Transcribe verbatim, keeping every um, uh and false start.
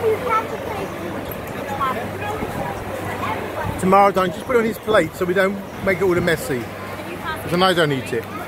Tomorrow, don't just put it on his plate so we don't make it all messy. Because I know I don't eat it.